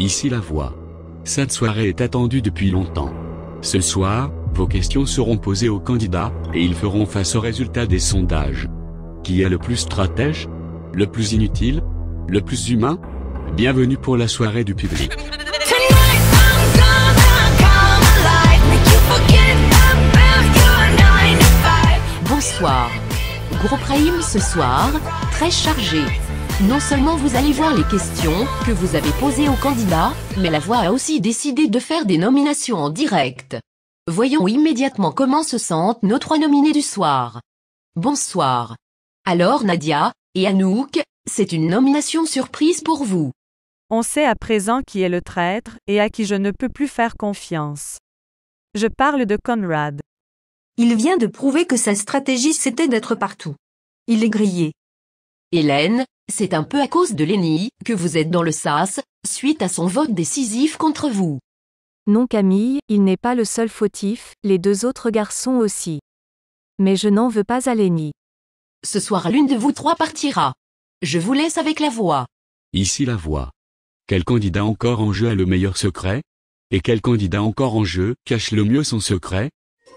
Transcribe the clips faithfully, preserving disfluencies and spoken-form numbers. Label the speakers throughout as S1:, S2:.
S1: Ici la voix. Cette soirée est attendue depuis longtemps. Ce soir, vos questions seront posées aux candidats, et ils feront face aux résultats des sondages. Qui est le plus stratège? Le plus inutile? Le plus humain? Bienvenue pour la soirée du public.
S2: Bonsoir. Gros prime ce soir, très chargé. Non seulement vous allez voir les questions que vous avez posées aux candidats, mais la voix a aussi décidé de faire des nominations en direct. Voyons immédiatement comment se sentent nos trois nominés du soir. Bonsoir. Alors Nadia et Anouk, c'est une nomination surprise pour vous.
S3: On sait à présent qui est le traître et à qui je ne peux plus faire confiance. Je parle de Conrad.
S4: Il vient de prouver que sa stratégie c'était d'être partout. Il est grillé.
S2: Hélène, c'est un peu à cause de Lenny que vous êtes dans le sas, suite à son vote décisif contre vous.
S3: Non Camille, il n'est pas le seul fautif, les deux autres garçons aussi. Mais je n'en veux pas à Lenny.
S2: Ce soir l'une de vous trois partira. Je vous laisse avec la voix.
S1: Ici la voix. Quel candidat encore en jeu a le meilleur secret? Et quel candidat encore en jeu cache le mieux son secret?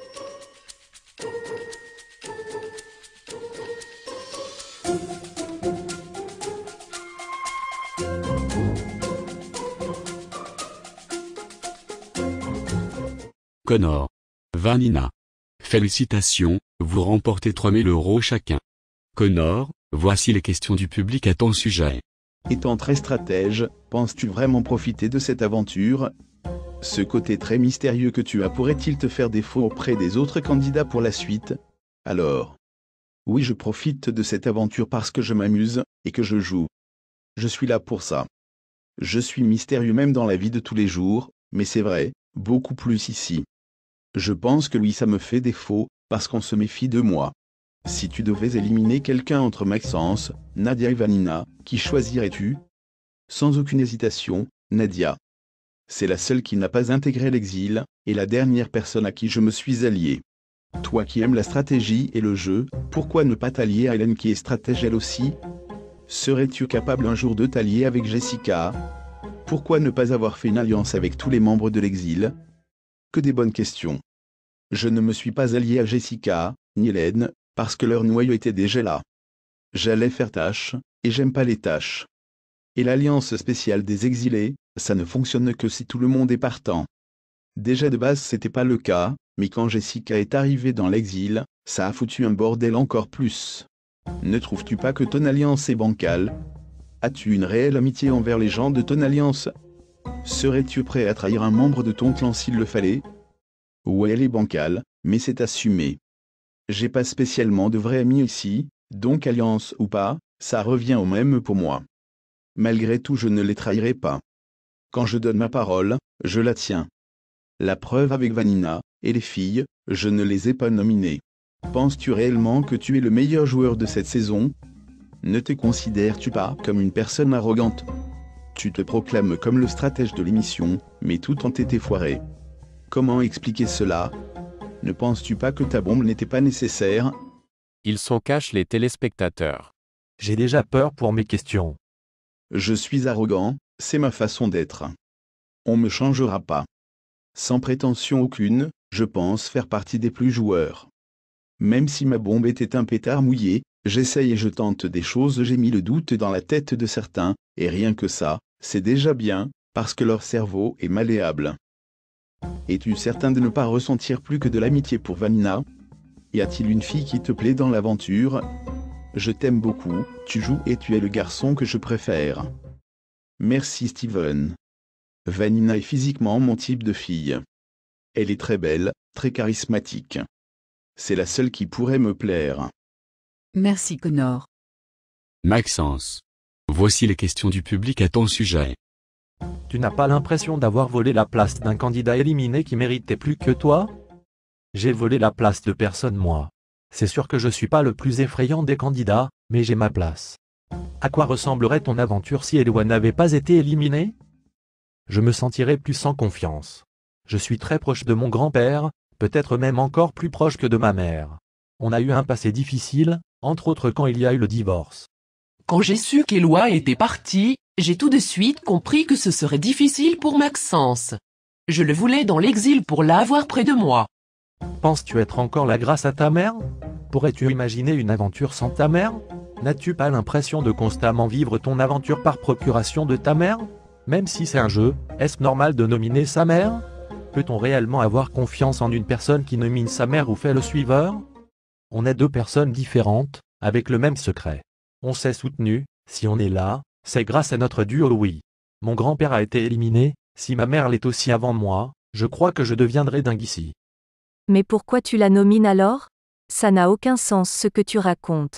S1: Connor. Vanina. Félicitations, vous remportez trois mille euros chacun. Connor, voici les questions du public à ton sujet.
S5: Étant très stratège, penses-tu vraiment profiter de cette aventure? Ce côté très mystérieux que tu as pourrait-il te faire défaut auprès des autres candidats pour la suite? Alors, oui, je profite de cette aventure parce que je m'amuse, et que je joue. Je suis là pour ça. Je suis mystérieux même dans la vie de tous les jours, mais c'est vrai, beaucoup plus ici. Je pense que oui, ça me fait défaut, parce qu'on se méfie de moi. Si tu devais éliminer quelqu'un entre Maxence, Nadia et Vanina, qui choisirais-tu? Sans aucune hésitation, Nadia. C'est la seule qui n'a pas intégré l'exil, et la dernière personne à qui je me suis allié. Toi qui aimes la stratégie et le jeu, pourquoi ne pas t'allier à Hélène qui est stratège elle aussi? Serais-tu capable un jour de t'allier avec Jessica? Pourquoi ne pas avoir fait une alliance avec tous les membres de l'exil? Que des bonnes questions. Je ne me suis pas allié à Jessica, ni Hélène, parce que leur noyau était déjà là. J'allais faire tâche, et j'aime pas les tâches. Et l'alliance spéciale des exilés, ça ne fonctionne que si tout le monde est partant. Déjà de base c'était pas le cas, mais quand Jessica est arrivée dans l'exil, ça a foutu un bordel encore plus. Ne trouves-tu pas que ton alliance est bancale? As-tu une réelle amitié envers les gens de ton alliance? Serais-tu prêt à trahir un membre de ton clan s'il le fallait? Ouais, elle est bancale, mais c'est assumé. J'ai pas spécialement de vrais amis ici, donc alliance ou pas, ça revient au même pour moi. Malgré tout, je ne les trahirai pas. Quand je donne ma parole, je la tiens. La preuve avec Vanina, et les filles, je ne les ai pas nominées. Penses-tu réellement que tu es le meilleur joueur de cette saison? Ne te considères-tu pas comme une personne arrogante? Tu te proclames comme le stratège de l'émission, mais tout ont été foiré. Comment expliquer cela? Ne penses-tu pas que ta bombe n'était pas nécessaire?
S6: Ils sont cash les téléspectateurs.
S7: J'ai déjà peur pour mes questions.
S5: Je suis arrogant, c'est ma façon d'être. On me changera pas. Sans prétention aucune, je pense faire partie des plus joueurs. Même si ma bombe était un pétard mouillé, j'essaye et je tente des choses, j'ai mis le doute dans la tête de certains, et rien que ça, c'est déjà bien, parce que leur cerveau est malléable. Es-tu certain de ne pas ressentir plus que de l'amitié pour Vanina? Y a-t-il une fille qui te plaît dans l'aventure? Je t'aime beaucoup, tu joues et tu es le garçon que je préfère. Merci Steven. Vanina est physiquement mon type de fille. Elle est très belle, très charismatique. C'est la seule qui pourrait me plaire.
S4: Merci Connor.
S1: Maxence. Voici les questions du public à ton sujet.
S7: Tu n'as pas l'impression d'avoir volé la place d'un candidat éliminé qui méritait plus que toi? J'ai volé la place de personne moi. C'est sûr que je suis pas le plus effrayant des candidats, mais j'ai ma place. À quoi ressemblerait ton aventure si Eloi n'avait pas été éliminé? Je me sentirais plus sans confiance. Je suis très proche de mon grand-père, peut-être même encore plus proche que de ma mère. On a eu un passé difficile, entre autres quand il y a eu le divorce.
S8: Quand j'ai su qu'Éloi était parti, j'ai tout de suite compris que ce serait difficile pour Maxence. Je le voulais dans l'exil pour l'avoir près de moi.
S7: Penses-tu être encore là grâce à ta mère? Pourrais-tu imaginer une aventure sans ta mère? N'as-tu pas l'impression de constamment vivre ton aventure par procuration de ta mère? Même si c'est un jeu, est-ce normal de nominer sa mère? Peut-on réellement avoir confiance en une personne qui nomine sa mère ou fait le suiveur? On est deux personnes différentes, avec le même secret. On s'est soutenu, si on est là, c'est grâce à notre duo oui. Mon grand-père a été éliminé, si ma mère l'est aussi avant moi, je crois que je deviendrai dingue ici.
S9: Mais pourquoi tu la nomines alors? Ça n'a aucun sens ce que tu racontes.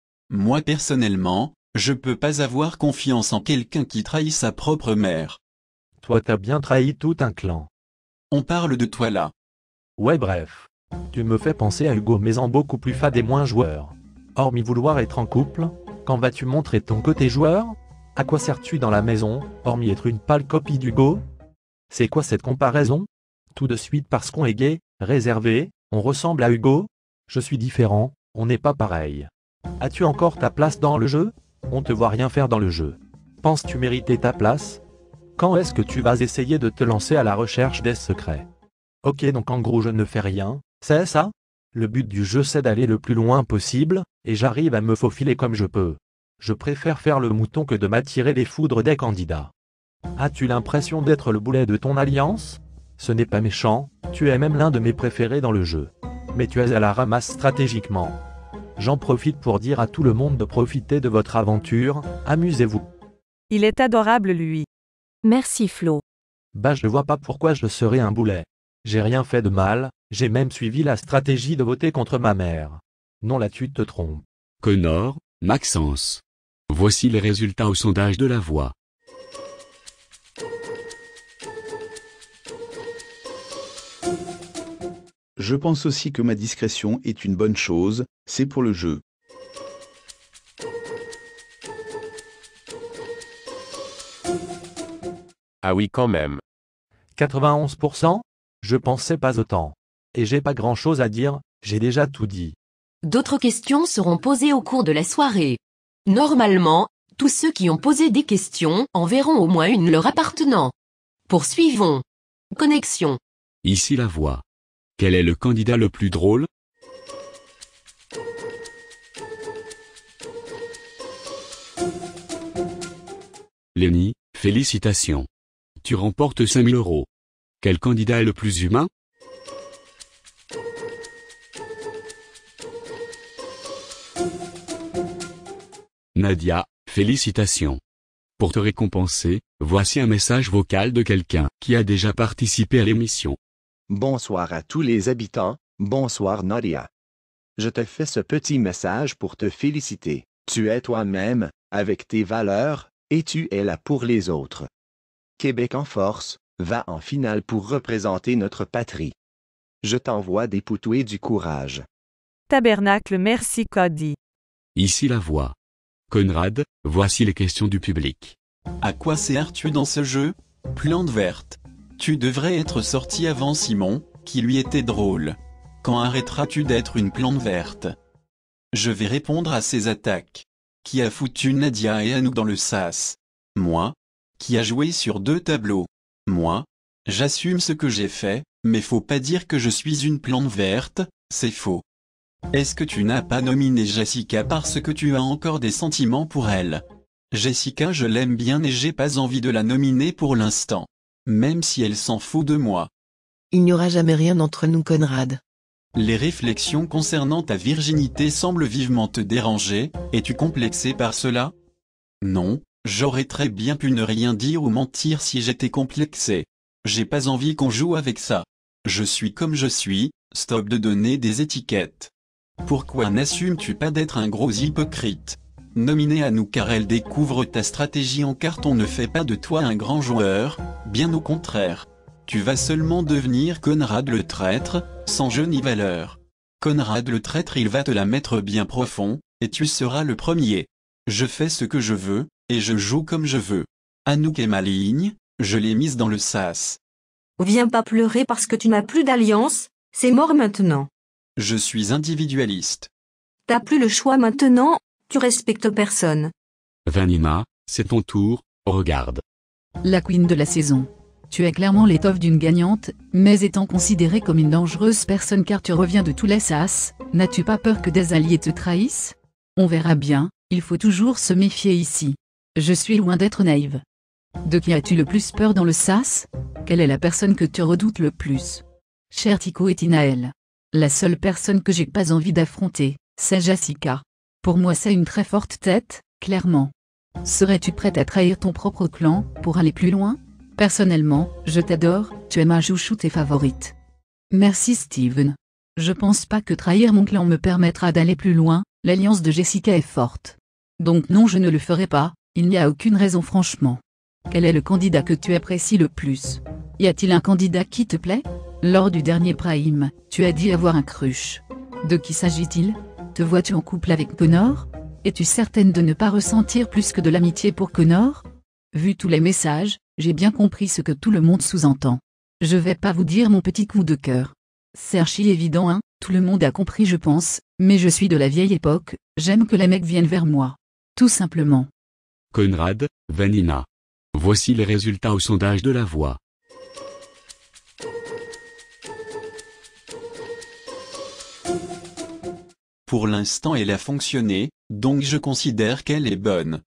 S10: Moi personnellement, je peux pas avoir confiance en quelqu'un qui trahit sa propre mère.
S7: Toi t'as bien trahi tout un clan.
S10: On parle de toi là.
S7: Ouais bref. Tu me fais penser à Hugo mais en beaucoup plus fade et moins joueur. Hormis vouloir être en couple, quand vas-tu montrer ton côté joueur? À quoi sers-tu dans la maison, hormis être une pâle copie d'Hugo? C'est quoi cette comparaison? Tout de suite parce qu'on est gay, réservé, on ressemble à Hugo? Je suis différent, on n'est pas pareil. As-tu encore ta place dans le jeu? On te voit rien faire dans le jeu. Penses-tu mériter ta place? Quand est-ce que tu vas essayer de te lancer à la recherche des secrets? Ok donc en gros je ne fais rien, c'est ça? Le but du jeu c'est d'aller le plus loin possible, et j'arrive à me faufiler comme je peux. Je préfère faire le mouton que de m'attirer les foudres des candidats. As-tu l'impression d'être le boulet de ton alliance? Ce n'est pas méchant, tu es même l'un de mes préférés dans le jeu. Mais tu es à la ramasse stratégiquement. J'en profite pour dire à tout le monde de profiter de votre aventure, amusez-vous.
S3: Il est adorable lui.
S9: Merci Flo.
S7: Bah je ne vois pas pourquoi je serais un boulet. J'ai rien fait de mal, j'ai même suivi la stratégie de voter contre ma mère. Non là tu te trompes.
S1: Connor, Maxence. Voici les résultats au sondage de la voix.
S5: Je pense aussi que ma discrétion est une bonne chose, c'est pour le jeu.
S6: Ah oui quand même.
S7: quatre-vingt-onze pour cent? Je pensais pas autant. Et j'ai pas grand chose à dire, j'ai déjà tout dit.
S2: D'autres questions seront posées au cours de la soirée. Normalement, tous ceux qui ont posé des questions enverront au moins une leur appartenant. Poursuivons. Connexion.
S1: Ici la voix. Quel est le candidat le plus drôle? Lenny, félicitations. Tu remportes cinq mille euros. Quel candidat est le plus humain? Nadia, félicitations. Pour te récompenser, voici un message vocal de quelqu'un qui a déjà participé à l'émission.
S11: Bonsoir à tous les habitants, bonsoir Nadia. Je te fais ce petit message pour te féliciter. Tu es toi-même, avec tes valeurs, et tu es là pour les autres. Québec en force, va en finale pour représenter notre patrie. Je t'envoie des poutous et du courage.
S3: Tabernacle merci Cody.
S1: Ici la voix. Conrad, voici les questions du public.
S10: À quoi sers-tu dans ce jeu? Plante verte. Tu devrais être sorti avant Simon, qui lui était drôle. Quand arrêteras-tu d'être une plante verte? Je vais répondre à ces attaques. Qui a foutu Nadia et Anouk dans le sas? Moi. Qui a joué sur deux tableaux? Moi. J'assume ce que j'ai fait, mais faut pas dire que je suis une plante verte, c'est faux. Est-ce que tu n'as pas nominé Jessica parce que tu as encore des sentiments pour elle? Jessica je l'aime bien et j'ai pas envie de la nominer pour l'instant. Même si elle s'en fout de moi.
S12: Il n'y aura jamais rien entre nous Conrad.
S10: Les réflexions concernant ta virginité semblent vivement te déranger, es-tu complexé par cela? Non, j'aurais très bien pu ne rien dire ou mentir si j'étais complexé. J'ai pas envie qu'on joue avec ça. Je suis comme je suis, stop de donner des étiquettes. Pourquoi n'assumes-tu pas d'être un gros hypocrite? Nominé à nous car elle découvre ta stratégie en carton ne fait pas de toi un grand joueur, bien au contraire. Tu vas seulement devenir Conrad le traître, sans jeu ni valeur. Conrad le traître il va te la mettre bien profond, et tu seras le premier. Je fais ce que je veux, et je joue comme je veux. Anouk est maligne, je l'ai mise dans le sas.
S4: Viens pas pleurer parce que tu n'as plus d'alliance, c'est mort maintenant.
S10: Je suis individualiste.
S4: T'as plus le choix maintenant, tu respectes personne.
S1: Vanina, c'est ton tour, regarde.
S13: La queen de la saison. Tu es clairement l'étoffe d'une gagnante, mais étant considérée comme une dangereuse personne car tu reviens de tous les sas, n'as-tu pas peur que des alliés te trahissent? On verra bien, il faut toujours se méfier ici. Je suis loin d'être naïve. De qui as-tu le plus peur dans le sas? Quelle est la personne que tu redoutes le plus? Cher Tico et Tinaël. La seule personne que j'ai pas envie d'affronter, c'est Jessica. Pour moi c'est une très forte tête, clairement. Serais-tu prête à trahir ton propre clan, pour aller plus loin? Personnellement, je t'adore, tu es ma chouchoute et favorite. Merci Steven. Je pense pas que trahir mon clan me permettra d'aller plus loin, l'alliance de Jessica est forte. Donc non, je ne le ferai pas, il n'y a aucune raison franchement. Quel est le candidat que tu apprécies le plus? Y a-t-il un candidat qui te plaît? Lors du dernier Prime, tu as dit avoir un crush. De qui s'agit-il? Te vois-tu en couple avec Connor? Es-tu certaine de ne pas ressentir plus que de l'amitié pour Connor? Vu tous les messages, j'ai bien compris ce que tout le monde sous-entend. Je vais pas vous dire mon petit coup de cœur. C'est archi évident hein, tout le monde a compris je pense, mais je suis de la vieille époque, j'aime que les mecs viennent vers moi. Tout simplement.
S1: Conrad, Vanina. Voici les résultats au sondage de la voix.
S10: Pour l'instant elle a fonctionné, donc je considère qu'elle est bonne.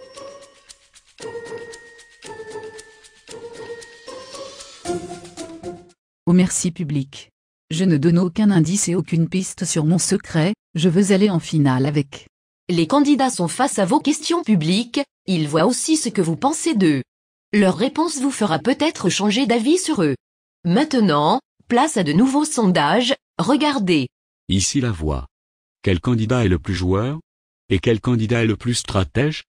S13: Oh merci public. Je ne donne aucun indice et aucune piste sur mon secret, je veux aller en finale avec.
S2: Les candidats sont face à vos questions publiques, ils voient aussi ce que vous pensez d'eux. Leur réponse vous fera peut-être changer d'avis sur eux. Maintenant, place à de nouveaux sondages, regardez.
S1: Ici la voix. Quel candidat est le plus joueur? Et quel candidat est le plus stratège?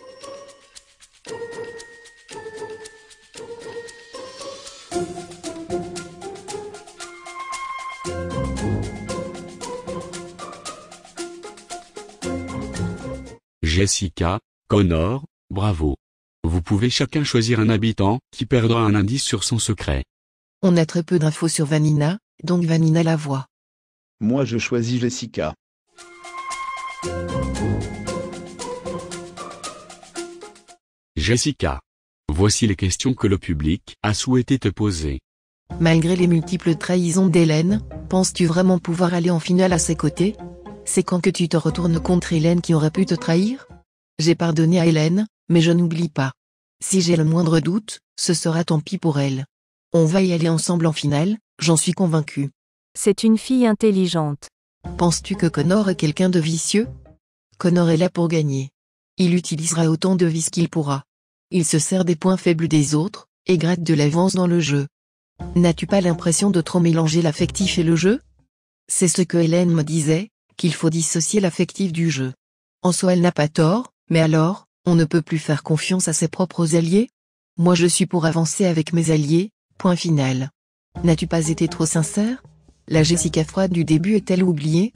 S1: Jessica, Connor, bravo. Vous pouvez chacun choisir un habitant qui perdra un indice sur son secret.
S12: On a très peu d'infos sur Vanina, donc Vanina la voix.
S5: Moi je choisis Jessica.
S1: Jessica. Voici les questions que le public a souhaité te poser.
S12: Malgré les multiples trahisons d'Hélène, penses-tu vraiment pouvoir aller en finale à ses côtés? C'est quand que tu te retournes contre Hélène qui aurait pu te trahir? J'ai pardonné à Hélène, mais je n'oublie pas. Si j'ai le moindre doute, ce sera tant pis pour elle. On va y aller ensemble en finale, j'en suis convaincu.
S9: C'est une fille intelligente.
S12: Penses-tu que Connor est quelqu'un de vicieux? Connor est là pour gagner. Il utilisera autant de vices qu'il pourra. Il se sert des points faibles des autres, et gratte de l'avance dans le jeu. N'as-tu pas l'impression de trop mélanger l'affectif et le jeu? C'est ce que Hélène me disait, qu'il faut dissocier l'affectif du jeu. En soi elle n'a pas tort, mais alors, on ne peut plus faire confiance à ses propres alliés? Moi je suis pour avancer avec mes alliés, point final. N'as-tu pas été trop sincère? La Jessica froide du début est-elle oubliée?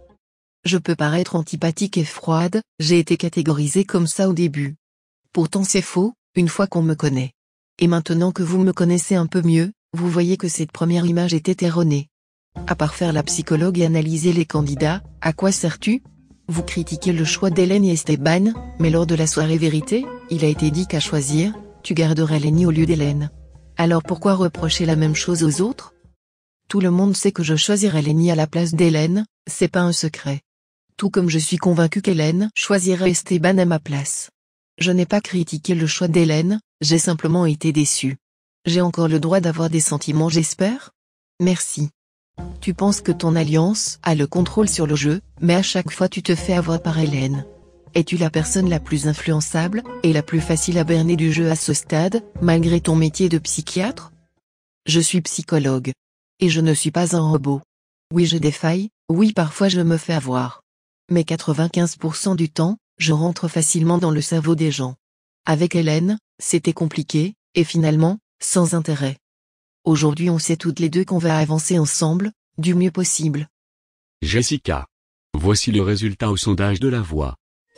S12: Je peux paraître antipathique et froide, j'ai été catégorisée comme ça au début. Pourtant c'est faux, une fois qu'on me connaît. Et maintenant que vous me connaissez un peu mieux, vous voyez que cette première image était erronée. À part faire la psychologue et analyser les candidats, à quoi sers-tu? Vous critiquez le choix d'Hélène et Esteban, mais lors de la soirée vérité, il a été dit qu'à choisir, tu garderais Lenny au lieu d'Hélène. Alors pourquoi reprocher la même chose aux autres? Tout le monde sait que je choisirais Lenny à la place d'Hélène, c'est pas un secret. Tout comme je suis convaincu qu'Hélène choisirait Esteban à ma place. Je n'ai pas critiqué le choix d'Hélène, j'ai simplement été déçu. J'ai encore le droit d'avoir des sentiments j'espère? Merci. Tu penses que ton alliance a le contrôle sur le jeu, mais à chaque fois tu te fais avoir par Hélène. Es-tu la personne la plus influençable, et la plus facile à berner du jeu à ce stade, malgré ton métier de psychiatre? Je suis psychologue. Et je ne suis pas un robot. Oui j'ai des failles, oui parfois je me fais avoir. Mais quatre-vingt-quinze pour cent du temps, je rentre facilement dans le cerveau des gens. Avec Hélène, c'était compliqué, et finalement, sans intérêt. Aujourd'hui on sait toutes les deux qu'on va avancer ensemble, du mieux possible.
S1: Jessica. Voici le résultat au sondage de la voix.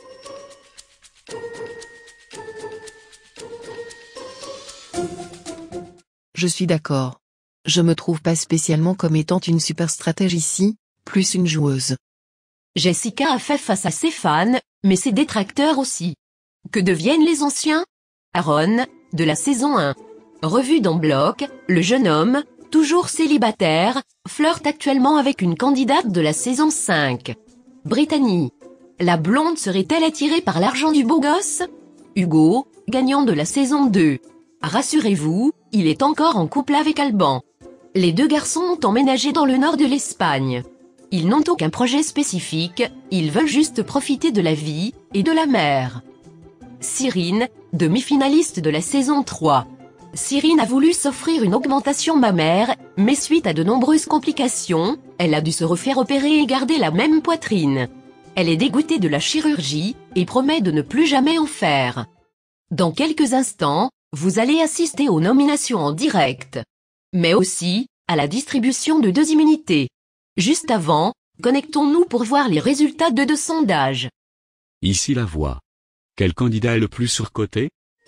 S12: Je suis d'accord. Je me trouve pas spécialement comme étant une super stratège ici, plus une joueuse.
S2: Jessica a fait face à ses fans, mais ses détracteurs aussi. Que deviennent les anciens? Aaron, de la saison un. Revu dans Bloc, le jeune homme, toujours célibataire, flirte actuellement avec une candidate de la saison cinq. Brittany. La blonde serait-elle attirée par l'argent du beau gosse? Hugo, gagnant de la saison deux. Rassurez-vous, il est encore en couple avec Alban. Les deux garçons ont emménagé dans le nord de l'Espagne. Ils n'ont aucun projet spécifique, ils veulent juste profiter de la vie, et de la mer. Cyrine, demi-finaliste de la saison trois. Cyrine a voulu s'offrir une augmentation mammaire, mais suite à de nombreuses complications, elle a dû se refaire opérer et garder la même poitrine. Elle est dégoûtée de la chirurgie, et promet de ne plus jamais en faire. Dans quelques instants, vous allez assister aux nominations en direct. Mais aussi, à la distribution de deux immunités. Juste avant, connectons-nous pour voir les résultats de deux sondages.
S1: Ici la voix. Quel candidat est le plus surcoté?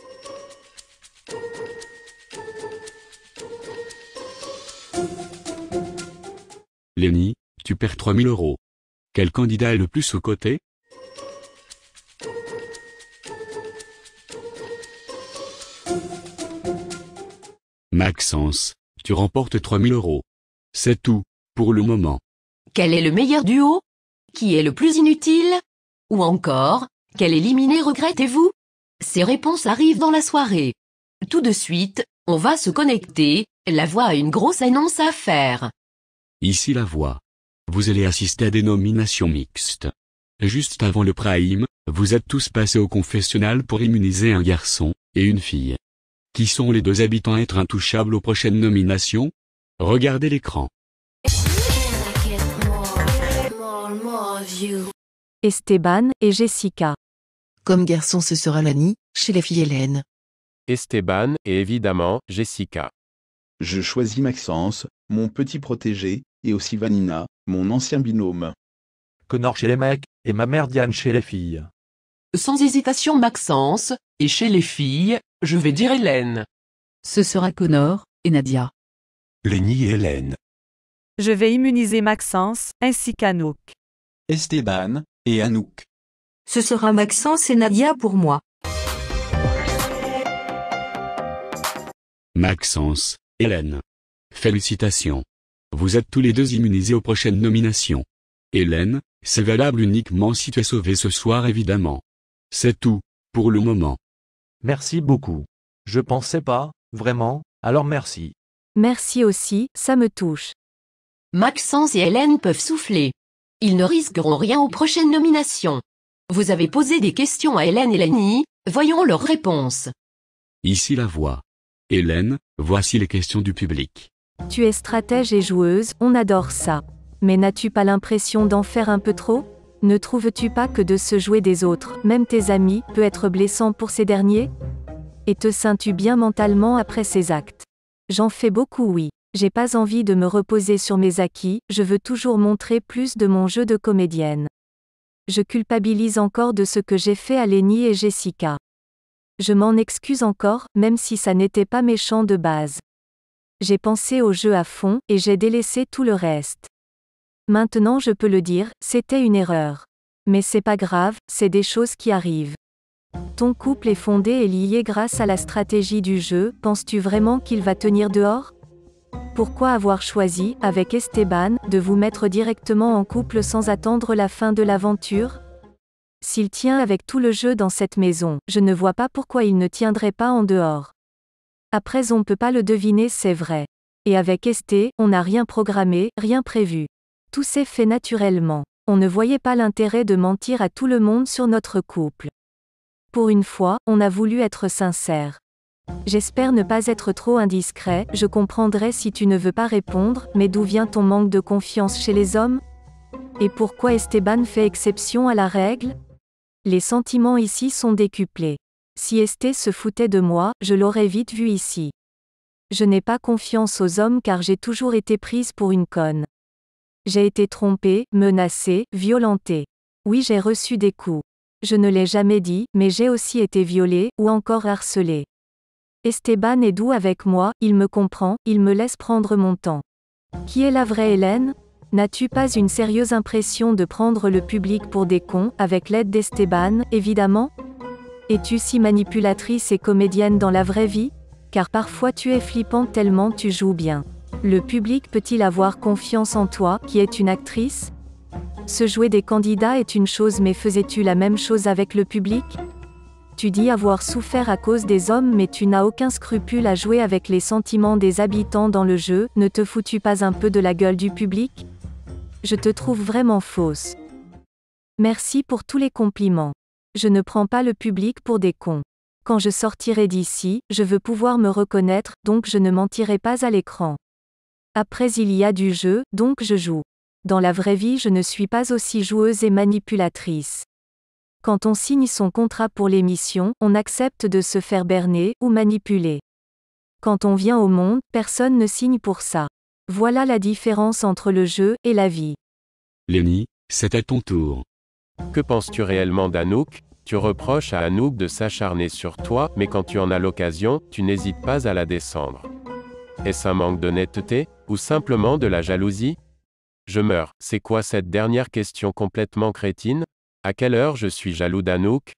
S1: Lenny, tu perds trois mille euros. Quel candidat est le plus sous-coté? Maxence, tu remportes trois mille euros. C'est tout, pour le moment.
S2: Quel est le meilleur duo? Qui est le plus inutile? Ou encore, quel éliminé regrettez-vous? Ces réponses arrivent dans la soirée. Tout de suite, on va se connecter, la voix a une grosse annonce à faire.
S1: Ici la voix. Vous allez assister à des nominations mixtes. Juste avant le prime, vous êtes tous passés au confessionnal pour immuniser un garçon et une fille. Qui sont les deux habitants à être intouchables aux prochaines nominations? Regardez l'écran.
S9: Esteban et Jessica.
S12: Comme garçon ce sera Lani, chez les filles Hélène.
S6: Esteban et évidemment, Jessica.
S5: Je choisis Maxence, mon petit protégé, et aussi Vanina, mon ancien binôme.
S7: Connor chez les mecs, et ma mère Diane chez les filles.
S8: Sans hésitation Maxence, et chez les filles, je vais dire Hélène.
S13: Ce sera Connor et Nadia.
S14: Lenny et Hélène.
S3: Je vais immuniser Maxence, ainsi qu'Anouk.
S10: Esteban et Anouk.
S4: Ce sera Maxence et Nadia pour moi.
S1: Maxence, Hélène. Félicitations. Vous êtes tous les deux immunisés aux prochaines nominations. Hélène, c'est valable uniquement si tu es sauvé ce soir évidemment. C'est tout, pour le moment.
S7: Merci beaucoup. Je pensais pas, vraiment, alors merci.
S9: Merci aussi, ça me touche.
S2: Maxence et Hélène peuvent souffler. Ils ne risqueront rien aux prochaines nominations. Vous avez posé des questions à Hélène et Lenny, voyons leurs réponses.
S1: Ici la voix. Hélène, voici les questions du public.
S9: Tu es stratège et joueuse, on adore ça. Mais n'as-tu pas l'impression d'en faire un peu trop? Ne trouves-tu pas que de se jouer des autres, même tes amis, peut être blessant pour ces derniers? Et te sens-tu bien mentalement après ces actes? J'en fais beaucoup oui. J'ai pas envie de me reposer sur mes acquis, je veux toujours montrer plus de mon jeu de comédienne. Je culpabilise encore de ce que j'ai fait à Lenny et Jessica. Je m'en excuse encore, même si ça n'était pas méchant de base. J'ai pensé au jeu à fond, et j'ai délaissé tout le reste. Maintenant je peux le dire, c'était une erreur. Mais c'est pas grave, c'est des choses qui arrivent. Ton couple est fondé et lié grâce à la stratégie du jeu, penses-tu vraiment qu'il va tenir dehors? Pourquoi avoir choisi, avec Esteban, de vous mettre directement en couple sans attendre la fin de l'aventure? S'il tient avec tout le jeu dans cette maison, je ne vois pas pourquoi il ne tiendrait pas en dehors. Après on peut pas le deviner, c'est vrai. Et avec Esté, on n'a rien programmé, rien prévu. Tout s'est fait naturellement. On ne voyait pas l'intérêt de mentir à tout le monde sur notre couple. Pour une fois, on a voulu être sincère. J'espère ne pas être trop indiscret, je comprendrai si tu ne veux pas répondre, mais d'où vient ton manque de confiance chez les hommes? Et pourquoi Esteban fait exception à la règle? Les sentiments ici sont décuplés. Si Esté se foutait de moi, je l'aurais vite vu ici. Je n'ai pas confiance aux hommes car j'ai toujours été prise pour une conne. J'ai été trompée, menacée, violentée. Oui, j'ai reçu des coups. Je ne l'ai jamais dit, mais j'ai aussi été violée, ou encore harcelée. Esteban est doux avec moi, il me comprend, il me laisse prendre mon temps. Qui est la vraie Hélène? N'as-tu pas une sérieuse impression de prendre le public pour des cons, avec l'aide d'Esteban, évidemment? Es-tu si manipulatrice et comédienne dans la vraie vie? Car parfois tu es flippante tellement tu joues bien. Le public peut-il avoir confiance en toi, qui est une actrice? Se jouer des candidats est une chose, mais faisais-tu la même chose avec le public? Tu dis avoir souffert à cause des hommes, mais tu n'as aucun scrupule à jouer avec les sentiments des habitants dans le jeu. Ne te fous-tu pas un peu de la gueule du public? Je te trouve vraiment fausse. Merci pour tous les compliments. Je ne prends pas le public pour des cons. Quand je sortirai d'ici, je veux pouvoir me reconnaître, donc je ne mentirai pas à l'écran. Après il y a du jeu, donc je joue. Dans la vraie vie je ne suis pas aussi joueuse et manipulatrice. Quand on signe son contrat pour l'émission, on accepte de se faire berner ou manipuler. Quand on vient au monde, personne ne signe pour ça. Voilà la différence entre le jeu et la vie.
S1: Lenny, c'est à ton tour.
S6: Que penses-tu réellement d'Anouk? Tu reproches à Anouk de s'acharner sur toi, mais quand tu en as l'occasion, tu n'hésites pas à la descendre. Est-ce un manque d'honnêteté, ou simplement de la jalousie? Je meurs, c'est quoi cette dernière question complètement crétine? À quelle heure je suis jaloux d'Anouk?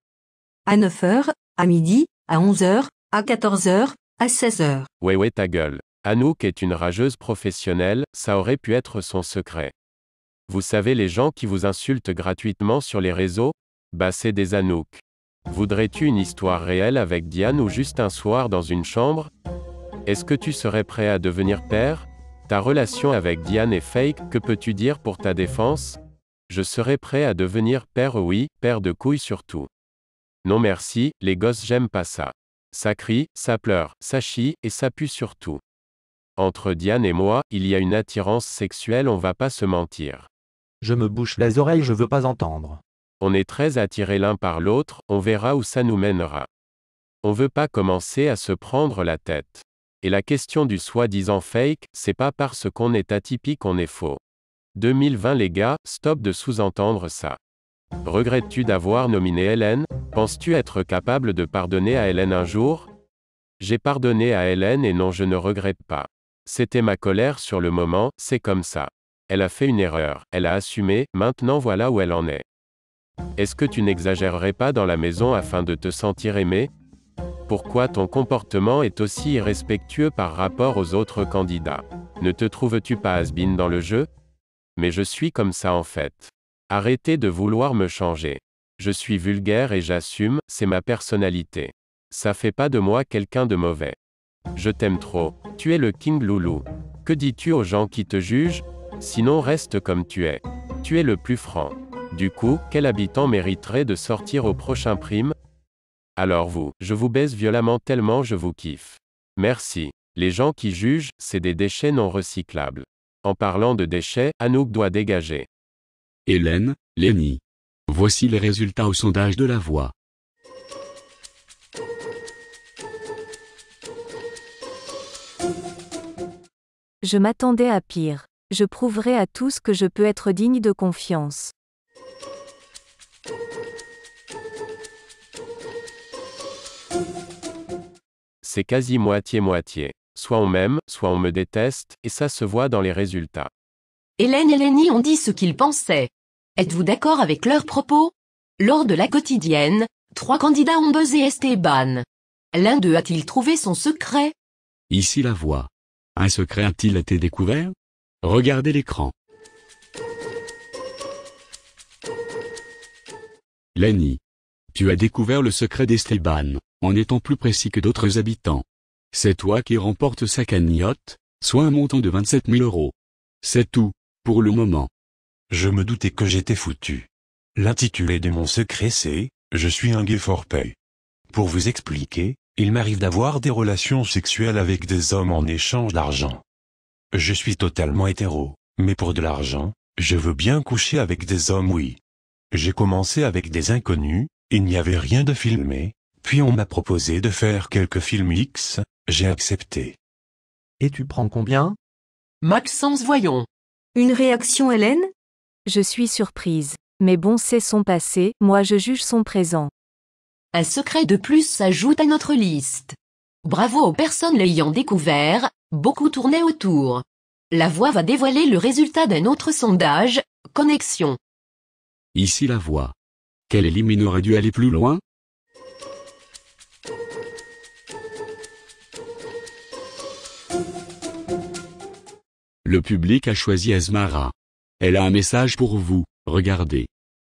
S4: À neuf heures, à midi, à onze heures, à quatorze heures, à seize heures.
S6: Ouais ouais ta gueule. Anouk est une rageuse professionnelle, ça aurait pu être son secret. Vous savez les gens qui vous insultent gratuitement sur les réseaux? Bah c'est des Anouk. Voudrais-tu une histoire réelle avec Diane ou juste un soir dans une chambre? Est-ce que tu serais prêt à devenir père? Ta relation avec Diane est fake, que peux-tu dire pour ta défense? Je serais prêt à devenir père, oui, père de couilles surtout. Non merci, les gosses j'aime pas ça. Ça crie, ça pleure, ça chie, et ça pue surtout. Entre Diane et moi, il y a une attirance sexuelle, on va pas se mentir.
S7: Je me bouche les oreilles, je veux pas entendre.
S6: On est très attirés l'un par l'autre, on verra où ça nous mènera. On veut pas commencer à se prendre la tête. Et la question du soi-disant fake, c'est pas parce qu'on est atypique qu'on est faux. deux mille vingt les gars, stop de sous-entendre ça. Regrettes-tu d'avoir nominé Hélène? Penses-tu être capable de pardonner à Hélène un jour? J'ai pardonné à Hélène et non je ne regrette pas. C'était ma colère sur le moment, c'est comme ça. Elle a fait une erreur, elle a assumé, maintenant voilà où elle en est. Est-ce que tu n'exagérerais pas dans la maison afin de te sentir aimé? Pourquoi ton comportement est aussi irrespectueux par rapport aux autres candidats? Ne te trouves-tu pas has-been dans le jeu? Mais je suis comme ça en fait. Arrêtez de vouloir me changer. Je suis vulgaire et j'assume, c'est ma personnalité. Ça fait pas de moi quelqu'un de mauvais. Je t'aime trop, tu es le King Loulou. Que dis-tu aux gens qui te jugent? Sinon reste comme tu es. Tu es le plus franc. Du coup, quel habitant mériterait de sortir au prochain prime? Alors vous, je vous baise violemment tellement je vous kiffe. Merci. Les gens qui jugent, c'est des déchets non recyclables. En parlant de déchets, Anouk doit dégager.
S1: Hélène, Lenny. Voici les résultats au sondage de La Voix.
S9: Je m'attendais à pire. Je prouverai à tous que je peux être digne de confiance.
S6: C'est quasi moitié-moitié. Soit on m'aime, soit on me déteste, et ça se voit dans les résultats.
S2: Hélène et Lenny ont dit ce qu'ils pensaient. Êtes-vous d'accord avec leurs propos? Lors de la quotidienne, trois candidats ont buzzé Esteban. L'un d'eux a-t-il trouvé son secret?
S1: Ici La Voix. Un secret a-t-il été découvert? Regardez l'écran. Lenny. Tu as découvert le secret d'Esteban, en étant plus précis que d'autres habitants. C'est toi qui remportes sa cagnotte, soit un montant de vingt-sept mille euros. C'est tout, pour le moment.
S14: Je me doutais que j'étais foutu. L'intitulé de mon secret c'est « Je suis un gay for pay ». Pour vous expliquer, il m'arrive d'avoir des relations sexuelles avec des hommes en échange d'argent. Je suis totalement hétéro, mais pour de l'argent, je veux bien coucher avec des hommes oui. J'ai commencé avec des inconnus, il n'y avait rien de filmé, puis on m'a proposé de faire quelques films X, j'ai accepté.
S7: Et tu prends combien?
S2: Maxence voyons.
S4: Une réaction Hélène?
S9: Je suis surprise. Mais bon c'est son passé, moi je juge son présent.
S2: Un secret de plus s'ajoute à notre liste. Bravo aux personnes l'ayant découvert, beaucoup tournaient autour. La Voix va dévoiler le résultat d'un autre sondage, Connexion.
S1: Ici La Voix. Quelle élimine aurait dû aller plus loin? Le public a choisi Asmara. Elle a un message pour vous, regardez.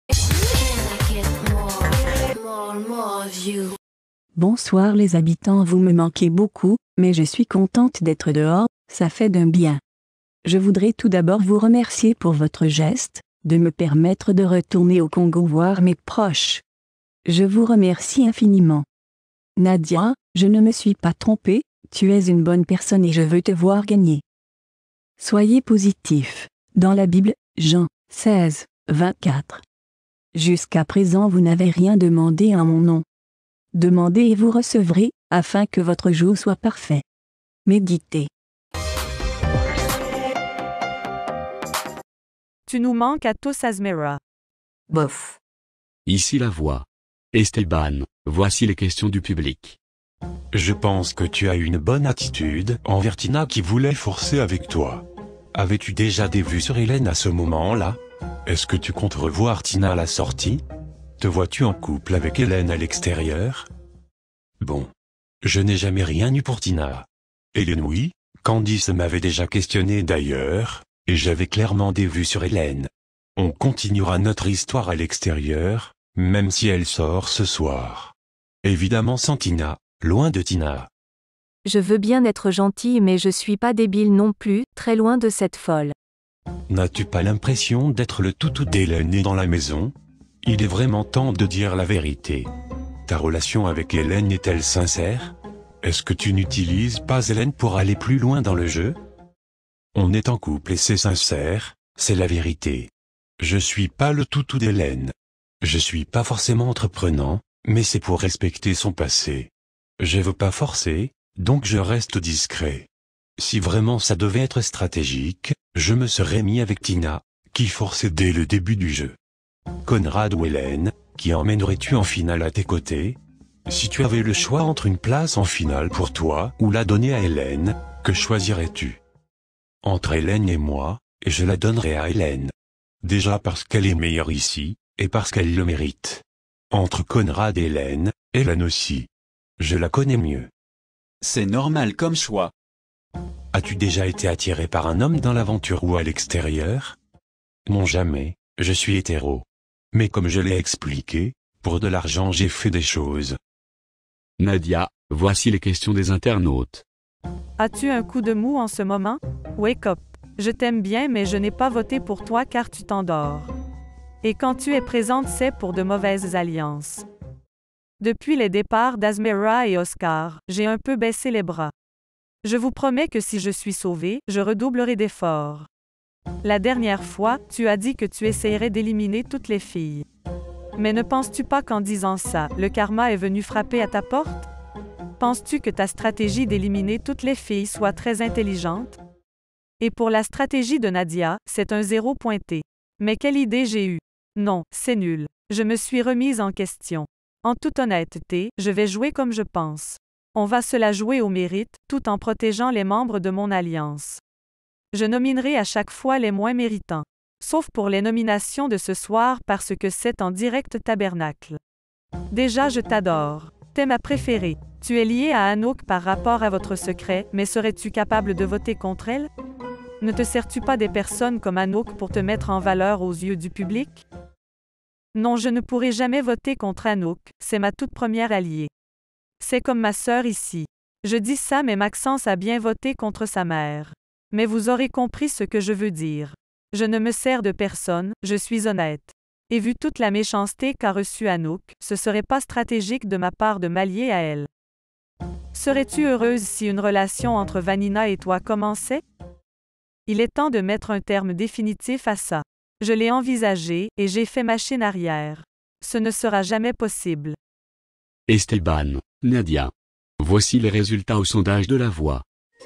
S15: Bonsoir les habitants, vous me manquez beaucoup, mais je suis contente d'être dehors, ça fait d'un bien. Je voudrais tout d'abord vous remercier pour votre geste, de me permettre de retourner au Congo voir mes proches. Je vous remercie infiniment. Nadia, je ne me suis pas trompée, tu es une bonne personne et je veux te voir gagner. Soyez positif. Dans la Bible, Jean seize, vingt-quatre. Jusqu'à présent vous n'avez rien demandé en mon nom. Demandez et vous recevrez, afin que votre jour soit parfait. Méditez.
S3: Tu nous manques à tous, Asmara.
S4: Bof.
S1: Ici la voix. Esteban, voici les questions du public.
S14: Je pense que tu as une bonne attitude envers Tina qui voulait forcer avec toi. Avais-tu déjà des vues sur Hélène à ce moment-là? Est-ce que tu comptes revoir Tina à la sortie? Te vois-tu en couple avec Hélène à l'extérieur? Bon. Je n'ai jamais rien eu pour Tina. Hélène oui, Candice m'avait déjà questionné d'ailleurs, et j'avais clairement des vues sur Hélène. On continuera notre histoire à l'extérieur, même si elle sort ce soir. Évidemment sans Tina, loin de Tina.
S9: Je veux bien être gentil mais je suis pas débile non plus, très loin de cette folle.
S14: N'as-tu pas l'impression d'être le toutou d'Hélène dans la maison? Il est vraiment temps de dire la vérité. Ta relation avec Hélène est-elle sincère? Est-ce que tu n'utilises pas Hélène pour aller plus loin dans le jeu? On est en couple et c'est sincère, c'est la vérité. Je suis pas le toutou d'Hélène. Je suis pas forcément entreprenant, mais c'est pour respecter son passé. Je veux pas forcer, donc je reste discret. Si vraiment ça devait être stratégique, je me serais mis avec Tina, qui forçait dès le début du jeu. Conrad ou Hélène, qui emmènerais-tu en finale à tes côtés? Si tu avais le choix entre une place en finale pour toi ou la donner à Hélène, que choisirais-tu? Entre Hélène et moi, et je la donnerais à Hélène. Déjà parce qu'elle est meilleure ici, et parce qu'elle le mérite. Entre Conrad et Hélène, Hélène aussi. Je la connais mieux.
S10: C'est normal comme choix.
S14: As-tu déjà été attiré par un homme dans l'aventure ou à l'extérieur? Non jamais, je suis hétéro. Mais comme je l'ai expliqué, pour de l'argent j'ai fait des choses.
S1: Nadia, voici les questions des internautes.
S3: As-tu un coup de mou en ce moment? Wake up. Je t'aime bien mais je n'ai pas voté pour toi car tu t'endors. Et quand tu es présente c'est pour de mauvaises alliances. Depuis les départs d'Asmara et Oscar, j'ai un peu baissé les bras. Je vous promets que si je suis sauvée, je redoublerai d'efforts. La dernière fois, tu as dit que tu essayerais d'éliminer toutes les filles. Mais ne penses-tu pas qu'en disant ça, le karma est venu frapper à ta porte? Penses-tu que ta stratégie d'éliminer toutes les filles soit très intelligente? Et pour la stratégie de Nadia, c'est un zéro pointé. Mais quelle idée j'ai eue? Non, c'est nul. Je me suis remise en question. En toute honnêteté, je vais jouer comme je pense. On va se la jouer au mérite, tout en protégeant les membres de mon alliance. Je nominerai à chaque fois les moins méritants. Sauf pour les nominations de ce soir parce que c'est en direct tabernacle. Déjà je t'adore. T'es ma préférée. Tu es liée à Anouk par rapport à votre secret, mais serais-tu capable de voter contre elle? Ne te sers-tu pas des personnes comme Anouk pour te mettre en valeur aux yeux du public? Non, je ne pourrai jamais voter contre Anouk, c'est ma toute première alliée. C'est comme ma sœur ici. Je dis ça mais Maxence a bien voté contre sa mère. Mais vous aurez compris ce que je veux dire. Je ne me sers de personne, je suis honnête. Et vu toute la méchanceté qu'a reçue Anouk, ce serait pas stratégique de ma part de m'allier à elle. Serais-tu heureuse si une relation entre Vanina et toi commençait? Il est temps de mettre un terme définitif à ça. Je l'ai envisagé, et j'ai fait machine arrière. Ce ne sera jamais possible.
S1: Esteban, Nadia. Voici les résultats au sondage de la voix.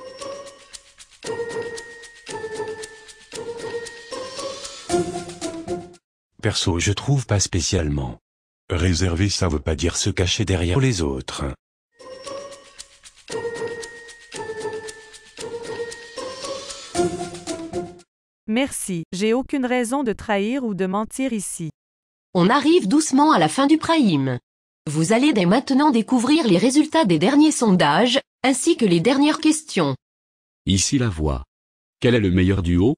S14: Perso, je trouve pas spécialement. Réserver, ça veut pas dire se cacher derrière les autres.
S3: Merci, j'ai aucune raison de trahir ou de mentir ici.
S2: On arrive doucement à la fin du prime. Vous allez dès maintenant découvrir les résultats des derniers sondages, ainsi que les dernières questions.
S1: Ici la voix. Quel est le meilleur duo?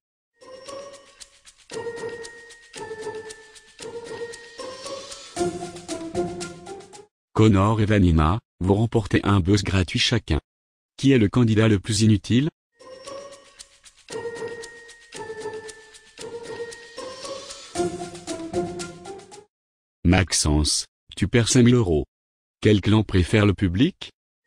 S1: Connor et Vanina, vous remportez un buzz gratuit chacun. Qui est le candidat le plus inutile? Maxence, tu perds cinq mille euros. Quel clan préfère le public?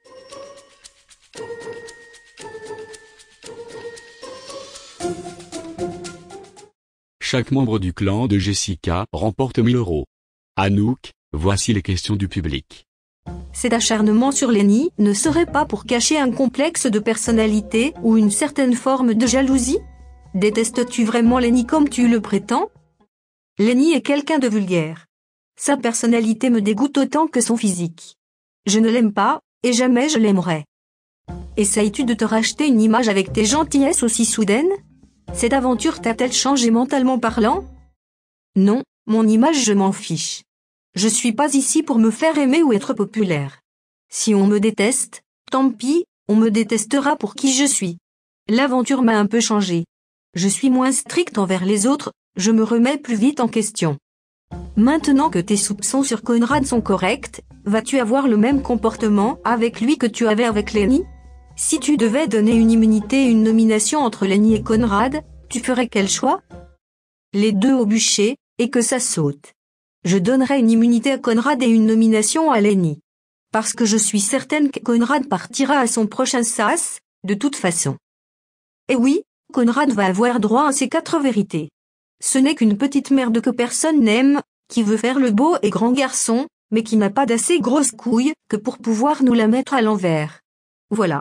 S1: Chaque membre du clan de Jessica remporte mille euros. Anouk, voici les questions du public.
S4: Cet acharnement sur Lenny ne serait pas pour cacher un complexe de personnalité ou une certaine forme de jalousie? Détestes-tu vraiment Lenny comme tu le prétends? Lenny est quelqu'un de vulgaire. Sa personnalité me dégoûte autant que son physique. Je ne l'aime pas, et jamais je l'aimerai. Essayes-tu de te racheter une image avec tes gentillesses aussi soudaines? Cette aventure t'a-t-elle changé mentalement parlant? Non, mon image je m'en fiche. Je suis pas ici pour me faire aimer ou être populaire. Si on me déteste, tant pis, on me détestera pour qui je suis. L'aventure m'a un peu changé. Je suis moins stricte envers les autres, je me remets plus vite en question. Maintenant que tes soupçons sur Conrad sont corrects, vas-tu avoir le même comportement avec lui que tu avais avec Lenny? Si tu devais donner une immunité et une nomination entre Lenny et Conrad, tu ferais quel choix? Les deux au bûcher, et que ça saute. Je donnerais une immunité à Conrad et une nomination à Lenny. Parce que je suis certaine que Conrad partira à son prochain sas, de toute façon. Et oui, Conrad va avoir droit à ses quatre vérités. Ce n'est qu'une petite merde que personne n'aime, qui veut faire le beau et grand garçon, mais qui n'a pas d'assez grosses couilles que pour pouvoir nous la mettre à l'envers. Voilà.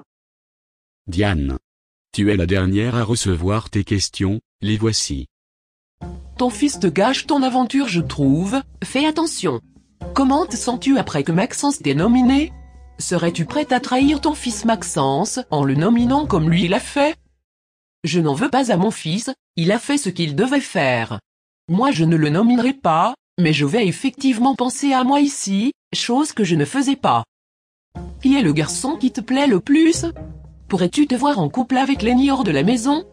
S1: Diane. Tu es la dernière à recevoir tes questions, les voici.
S8: Ton fils te gâche ton aventure, je trouve. Fais attention. Comment te sens-tu après que Maxence t'ait nominé? Serais-tu prête à trahir ton fils Maxence en le nominant comme lui l'a fait? Je n'en veux pas à mon fils, il a fait ce qu'il devait faire. Moi je ne le nominerai pas, mais je vais effectivement penser à moi ici, chose que je ne faisais pas. Qui est le garçon qui te plaît le plus? Pourrais-tu te voir en couple avec Lenny hors de la maison?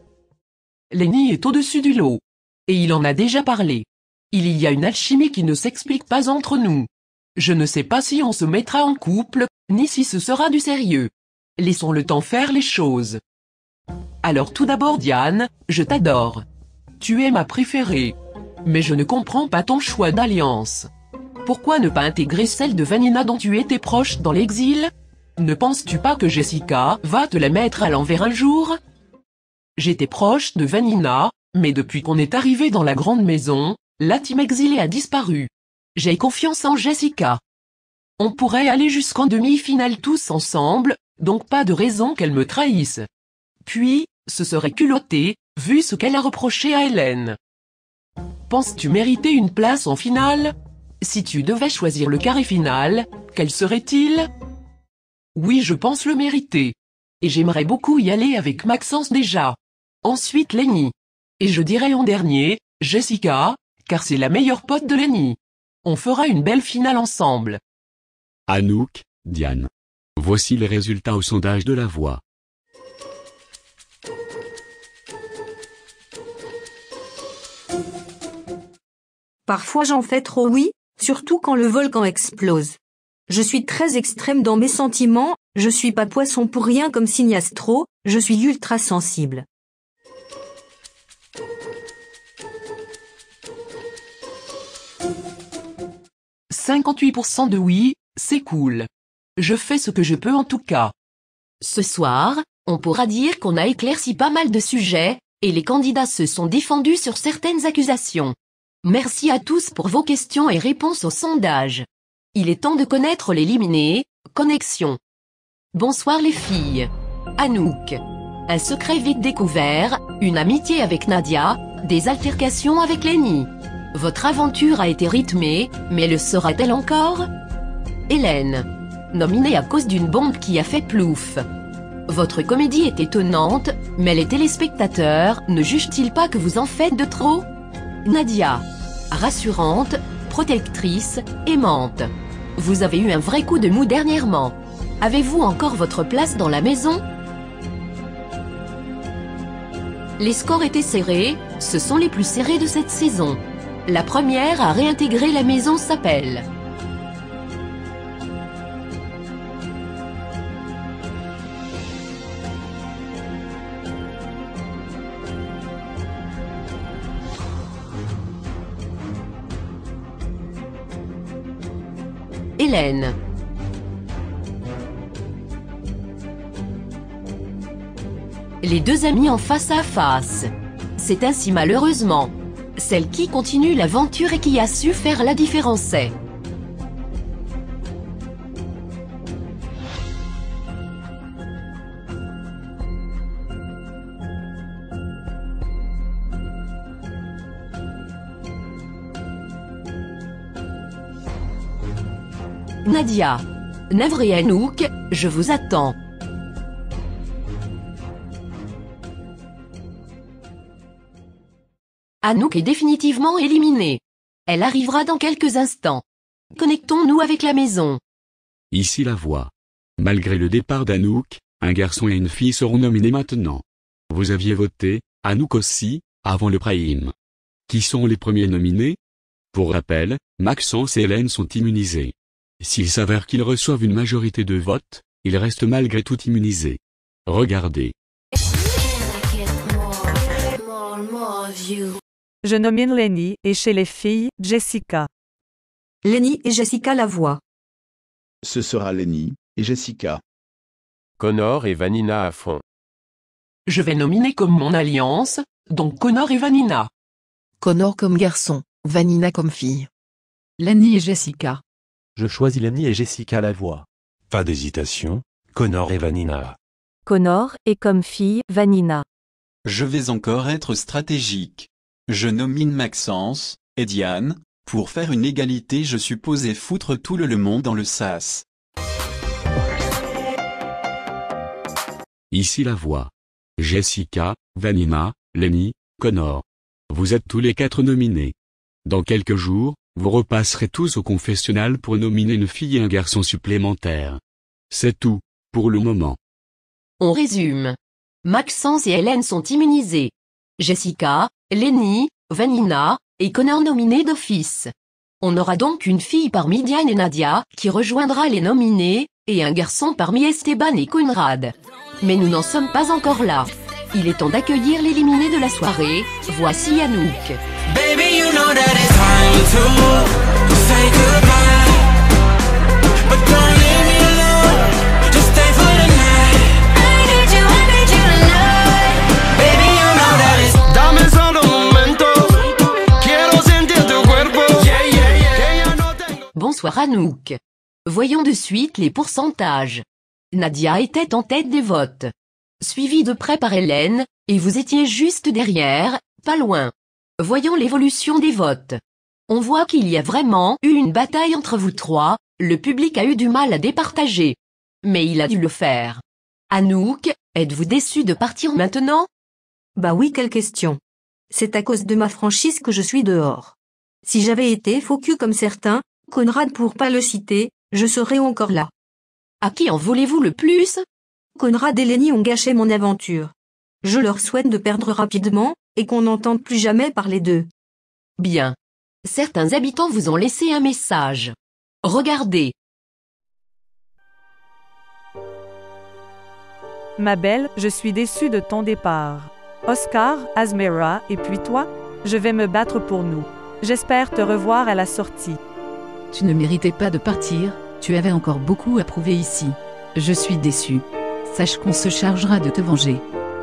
S8: Lenny est au-dessus du lot. Et il en a déjà parlé. Il y a une alchimie qui ne s'explique pas entre nous. Je ne sais pas si on se mettra en couple, ni si ce sera du sérieux. Laissons le temps faire les choses. Alors tout d'abord Diane, je t'adore. Tu es ma préférée. Mais je ne comprends pas ton choix d'alliance. Pourquoi ne pas intégrer celle de Vanina dont tu étais proche dans l'exil? Ne penses-tu pas que Jessica va te la mettre à l'envers un jour? J'étais proche de Vanina, mais depuis qu'on est arrivé dans la grande maison, la team exilée a disparu. J'ai confiance en Jessica. On pourrait aller jusqu'en demi-finale tous ensemble, donc pas de raison qu'elle me trahisse. Puis, ce serait culotté, vu ce qu'elle a reproché à Hélène. Penses-tu mériter une place en finale? Si tu devais choisir le carré final, quel serait-il? Oui, je pense le mériter. Et j'aimerais beaucoup y aller avec Maxence déjà. Ensuite Lenny. Et je dirais en dernier, Jessica, car c'est la meilleure pote de Lenny. On fera une belle finale ensemble.
S1: Anouk, Diane. Voici les résultats au sondage de La Voix.
S4: Parfois j'en fais trop oui, surtout quand le volcan explose. Je suis très extrême dans mes sentiments, je suis pas poisson pour rien comme signe astro, je suis ultra sensible.
S8: cinquante-huit pour cent de oui, c'est cool. Je fais ce que je peux en tout cas.
S2: Ce soir, on pourra dire qu'on a éclairci pas mal de sujets, et les candidats se sont défendus sur certaines accusations. Merci à tous pour vos questions et réponses au sondage. Il est temps de connaître l'éliminé, connexion. Bonsoir les filles. Anouk. Un secret vite découvert, une amitié avec Nadia, des altercations avec Lenny. Votre aventure a été rythmée, mais le sera-t-elle encore? Hélène. Nominée à cause d'une bombe qui a fait plouf. Votre comédie est étonnante, mais les téléspectateurs ne jugent-ils pas que vous en faites de trop? Nadia. Rassurante, protectrice, aimante. Vous avez eu un vrai coup de mou dernièrement. Avez-vous encore votre place dans la maison? Les scores étaient serrés, ce sont les plus serrés de cette saison. La première à réintégrer la maison s'appelle Hélène. Les deux amis en face à face. C'est ainsi malheureusement. Celle qui continue l'aventure et qui a su faire la différence est Nadia. Navré Anouk, je vous attends. Anouk est définitivement éliminée. Elle arrivera dans quelques instants. Connectons-nous avec la maison.
S1: Ici la voix. Malgré le départ d'Anouk, un garçon et une fille seront nominés maintenant. Vous aviez voté, Anouk aussi, avant le prime. Qui sont les premiers nominés? Pour rappel, Maxence et Hélène sont immunisés. S'il s'avère qu'ils reçoivent une majorité de votes, ils restent malgré tout immunisés. Regardez.
S3: Je nomine Lenny, et chez les filles, Jessica.
S4: Lenny et Jessica la voix.
S5: Ce sera Lenny et Jessica.
S6: Connor et Vanina à fond.
S8: Je vais nominer comme mon alliance, donc Connor et Vanina.
S12: Connor comme garçon, Vanina comme fille.
S13: Lenny et Jessica.
S7: Je choisis Lenny et Jessica la voix.
S14: Pas d'hésitation, Connor et Vanina.
S9: Connor, et comme fille, Vanina.
S10: Je vais encore être stratégique. Je nomine Maxence et Diane. Pour faire une égalité, je suppose et foutre tout le, le monde dans le sas.
S1: Ici la voix. Jessica, Vanina, Lenny, Connor. Vous êtes tous les quatre nominés. Dans quelques jours, vous repasserez tous au confessionnal pour nominer une fille et un garçon supplémentaire. C'est tout, pour le moment.
S2: On résume. Maxence et Hélène sont immunisés. Jessica, Lenny, Vanina, et Connor nominés d'office. On aura donc une fille parmi Diane et Nadia, qui rejoindra les nominés, et un garçon parmi Esteban et Conrad. Mais nous n'en sommes pas encore là. Il est temps d'accueillir l'éliminé de la soirée, voici Anouk.
S16: Baby, you know that it's time to say goodbye. But don't leave me alone, just stay for the night. I need you, I need you tonight. Baby, you know that it's dame solo un momento. Quiero sentir tu cuerpo. Yeah, yeah, yeah.
S2: Bonsoir Anouk. Voyons de suite les pourcentages. Nadia était en tête des votes. Suivie de près par Hélène, et vous étiez juste derrière, pas loin. Voyons l'évolution des votes. On voit qu'il y a vraiment eu une bataille entre vous trois, le public a eu du mal à départager. Mais il a dû le faire. Anouk, êtes-vous déçue de partir maintenant?
S4: Bah oui, quelle question. C'est à cause de ma franchise que je suis dehors. Si j'avais été faux cul comme certains, Conrad pour pas le citer, je serais encore là.
S2: À qui en voulez-vous le plus?
S4: Conrad et Lenny ont gâché mon aventure. Je leur souhaite de perdre rapidement, et qu'on n'entende plus jamais parler d'eux.
S2: Bien. Certains habitants vous ont laissé un message. Regardez.
S3: Ma belle, je suis déçue de ton départ. Oscar, Azmera, et puis toi? Je vais me battre pour nous. J'espère te revoir à la sortie.
S13: Tu ne méritais pas de partir, tu avais encore beaucoup à prouver ici. Je suis déçu. Sache qu'on se chargera de te venger.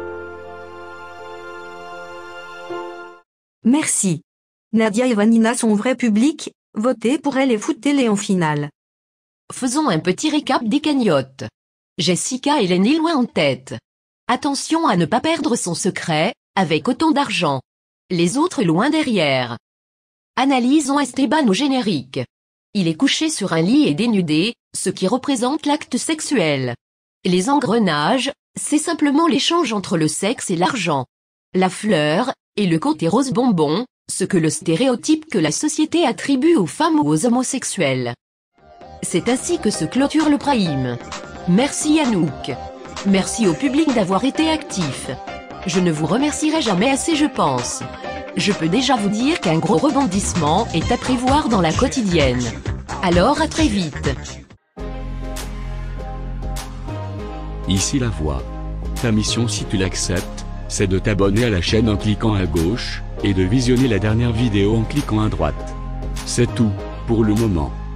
S4: Merci. Nadia et Vanina sont vrai public, votez pour elles et foutez-les en finale.
S2: Faisons un petit récap des cagnottes. Jessica et Lenny loin en tête. Attention à ne pas perdre son secret, avec autant d'argent. Les autres loin derrière. Analysons Esteban au générique. Il est couché sur un lit et dénudé, ce qui représente l'acte sexuel. Les engrenages, c'est simplement l'échange entre le sexe et l'argent. La fleur, et le côté rose bonbon, ce que le stéréotype que la société attribue aux femmes ou aux homosexuels. C'est ainsi que se clôture le prime. Merci Anouk. Merci au public d'avoir été actif. Je ne vous remercierai jamais assez, je pense. Je peux déjà vous dire qu'un gros rebondissement est à prévoir dans la quotidienne. Alors à très vite.
S1: Ici la voix. Ta mission, si tu l'acceptes, c'est de t'abonner à la chaîne en cliquant à gauche, et de visionner la dernière vidéo en cliquant à droite. C'est tout, pour le moment.